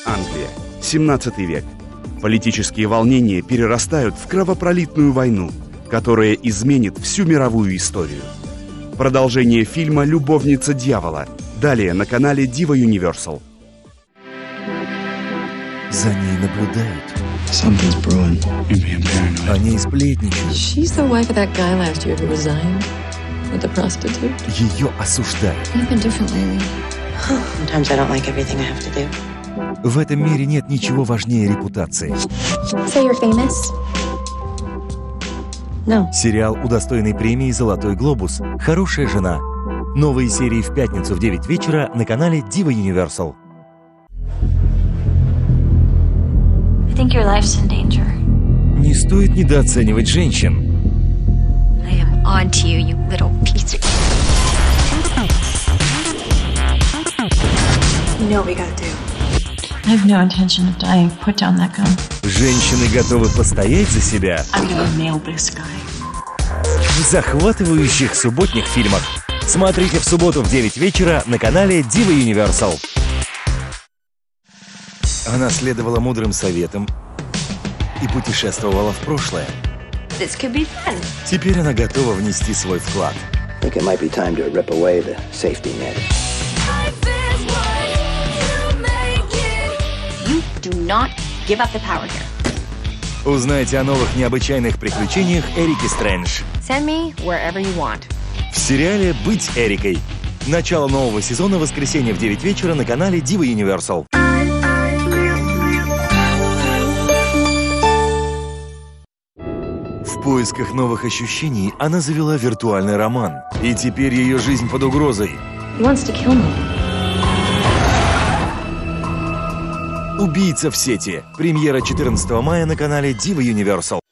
Англия, 17 век. Политические волнения перерастают в кровопролитную войну, которая изменит всю мировую историю. Продолжение фильма «Любовница дьявола». Далее на канале Diva Universal. За ней наблюдают. Something's brewing. You're being paranoid. Они сплетничают. She's the wife of that guy last year who resigned with a prostitute. Ее осуждают. You've been different lately. Sometimes I don't like everything I have to do. В этом мире нет ничего важнее репутации. So you're famous? No. Сериал, удостоенный премии «Золотой глобус». «Хорошая жена». Новые серии в пятницу в 9 вечера на канале Diva Universal. I think your life's in danger. Не стоит недооценивать женщин. I am on to you, you little piece of... You know what we gotta do. I have no intention of dying. Put down that gun. Женщины готовы постоять за себя I'm gonna nail this guy. в захватывающих субботних фильмах. Смотрите в субботу в 9 вечера на канале Diva Universal. Она следовала мудрым советам и путешествовала в прошлое. This could be fun. Теперь она готова внести свой вклад. I think it might be time to rip away the safety net. You do not give up the power here. Узнайте о новых необычайных приключениях Эрики Стрэндж. Send me wherever you want. В сериале «Быть Эрикой». Начало нового сезона в воскресенье в 9 вечера на канале Diva Universal. В поисках новых ощущений она завела виртуальный роман. И теперь ее жизнь под угрозой. He wants to kill me. «Убийца в сети». Премьера 14 мая на канале Diva Universal.